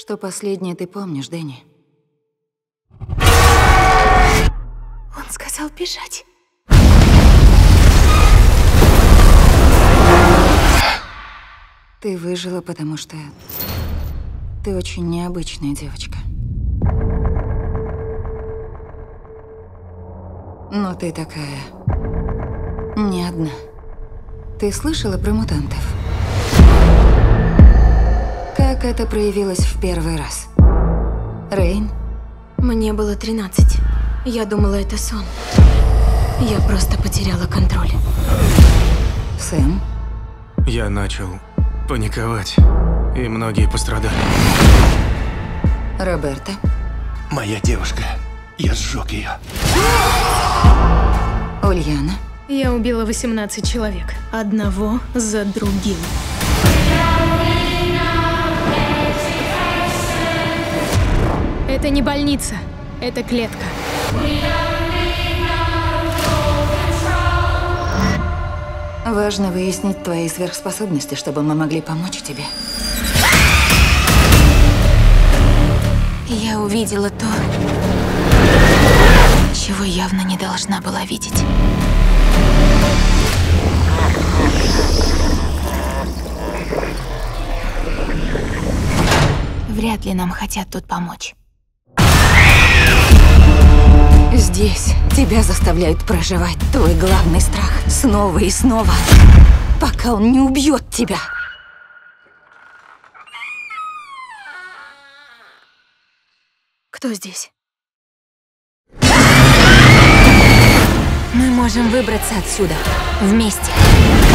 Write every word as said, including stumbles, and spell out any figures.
Что последнее ты помнишь, Дэнни? Он сказал бежать. Ты выжила, потому что ты очень необычная девочка. Но ты такая не одна. Ты слышала про мутантов? Как это проявилось в первый раз? Рейн? Мне было тринадцать. Я думала, это сон. Я просто потеряла контроль. Сэм? Я начал паниковать, и многие пострадали. Роберта? Моя девушка. Я сжег ее. Ульяна? Я убила восемнадцать человек. Одного за другим. Это не больница. Это клетка. Важно выяснить твои сверхспособности, чтобы мы могли помочь тебе. Я увидела то, чего явно не должна была видеть. Вряд ли нам хотят тут помочь. Здесь тебя заставляют проживать твой главный страх снова и снова, пока он не убьет тебя. Кто здесь? Мы можем выбраться отсюда вместе.